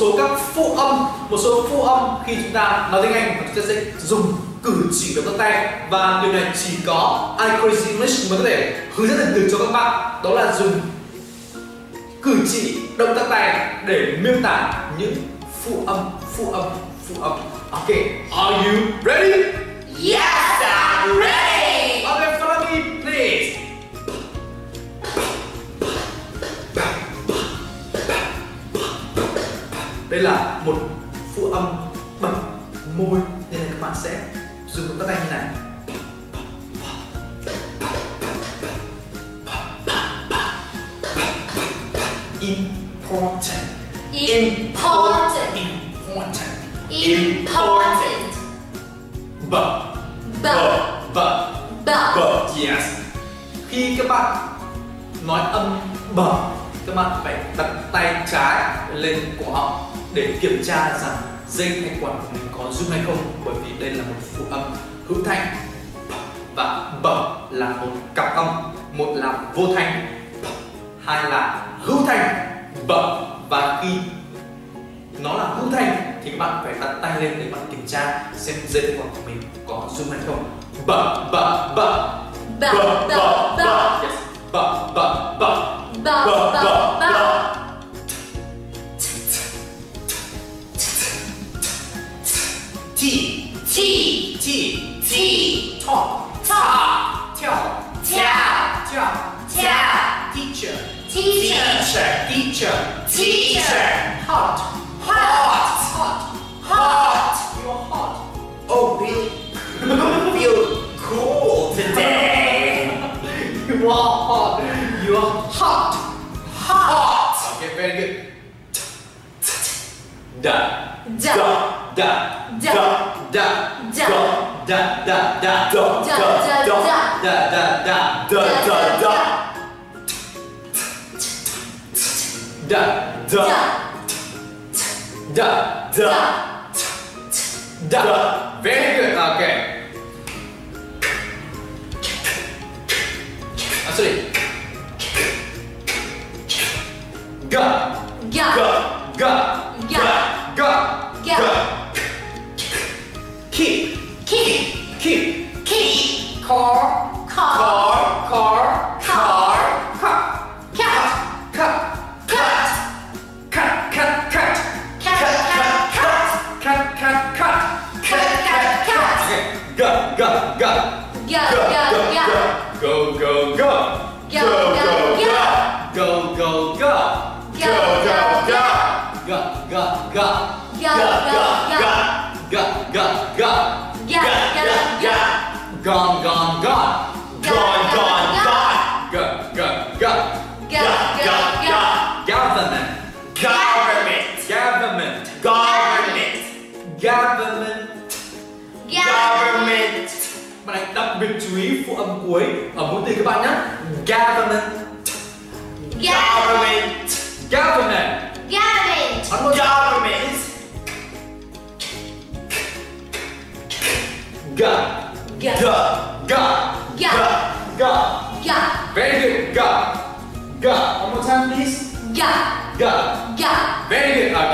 số các phụ âm khi chúng ta nói tiếng Anh, và chúng ta sẽ dùng cử chỉ động tác tay, và điều này chỉ có iCrazy English mới có thể hướng dẫn được cho các bạn, đó là dùng cử chỉ động tác tay để miêu tả những phụ âm. Okay, are you ready? Yes, I'm ready. Okay, follow me, please. Đây là một phụ âm bật môi, nên là các bạn sẽ dùng động tác tay như này. Important. Yes. Khi các bạn nói âm bờ, các bạn phải đặt tay trái lên cổ họng để kiểm tra rằng dây thanh quản của mình có rung hay không, bởi vì đây là một phụ âm hữu thanh, và bờ là một cặp âm, một là vô thanh, hai là hữu thanh. Bờ, và khi nó là hữu thanh thì các bạn phải đặt tay lên để bạn kiểm tra xem dây thanh quản của mình có rung hay không. Bờ. Yes. Teacher. Hot. You're hot. Oh, really? Feel cool today. You are hot. Okay, very good. Da. Very good. Okay. Sorry. Ga. Keep. Car. Government. Bạn hãy đặc biệt chú ý phụ âm cuối ở mỗi từ các bạn nhé. Government. Very good. Ga. One more time, please. Ga. Very good.